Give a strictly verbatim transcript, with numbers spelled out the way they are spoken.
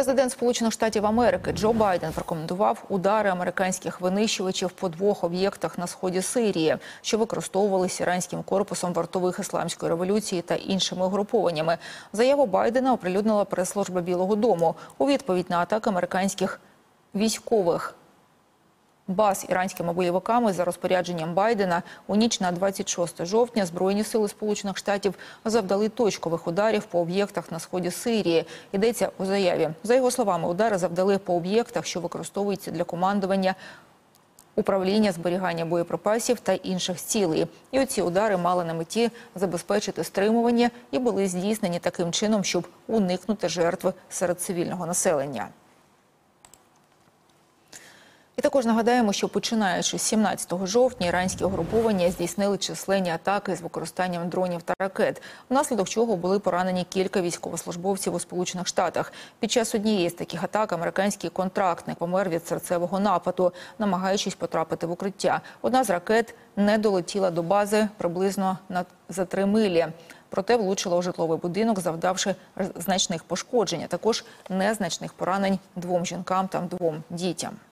Президент Сполучених Штатів Америки Джо Байден прокоментував удари американських винищувачів по двох об'єктах на сході Сирії, що використовувалися іранським корпусом вартових ісламської революції та іншими угрупованнями. Заяву Байдена оприлюднила прес-служба Білого дому у відповідь на атаки американських військових баз іранськими бойовиками за розпорядженням Байдена. У ніч на двадцять шосте жовтня Збройні сили Сполучених Штатів завдали точкових ударів по об'єктах на сході Сирії. Йдеться у заяві. За його словами, удари завдали по об'єктах, що використовуються для командування, управління, зберігання боєприпасів та інших цілей. І оці удари мали на меті забезпечити стримування і були здійснені таким чином, щоб уникнути жертв серед цивільного населення. І також нагадаємо, що починаючи з сімнадцятого жовтня іранські угруповання здійснили численні атаки з використанням дронів та ракет, внаслідок чого були поранені кілька військовослужбовців у Сполучених Штатах. Під час однієї з таких атак американський контрактник помер від серцевого нападу, намагаючись потрапити в укриття. Одна з ракет не долетіла до бази приблизно на за три милі. Проте влучила у житловий будинок, завдавши значних пошкоджень, а також незначних поранень двом жінкам та двом дітям.